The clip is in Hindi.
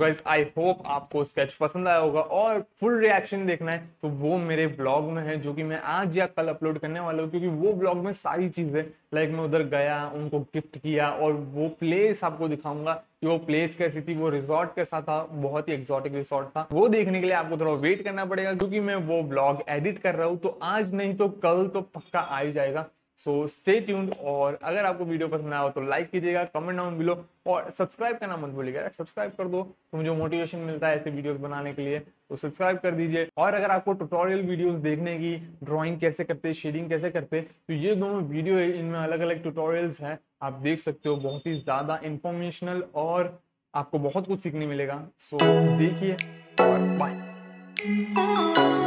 गाइस आई होप आपको स्केच पसंद आया होगा और फुल रिएक्शन देखना है तो वो मेरे ब्लॉग में है, जो कि मैं आज या कल अपलोड करने वाला हूँ, क्योंकि वो ब्लॉग में सारी चीजें लाइक मैं उधर गया, उनको गिफ्ट किया और वो प्लेस आपको दिखाऊंगा कि वो प्लेस कैसी थी, वो रिजॉर्ट कैसा था, बहुत ही एक्सोटिक रिसॉर्ट था। वो देखने के लिए आपको थोड़ा वेट करना पड़ेगा क्योंकि मैं वो ब्लॉग एडिट कर रहा हूँ, तो आज नहीं तो कल तो पक्का आ ही जाएगा। So stay tuned. और अगर आपको वीडियो पसंद आया हो तो लाइक कीजिएगा, कमेंट डाउन बिलो और सब्सक्राइब करना मत भूलिएगा। सब्सक्राइब कर दो तो मुझे मोटिवेशन मिलता है ऐसे वीडियोस बनाने के लिए, तो सब्सक्राइब कर दीजिए। और अगर आपको ट्यूटोरियल वीडियोस देखने की, ड्राइंग कैसे करते, शेडिंग कैसे करते, तो ये दोनों वीडियो है, इनमें अलग अलग ट्यूटोरियल्स हैं, आप देख सकते हो। बहुत ही ज्यादा इंफॉर्मेशनल और आपको बहुत कुछ सीखने मिलेगा। सो देखिए और बाय।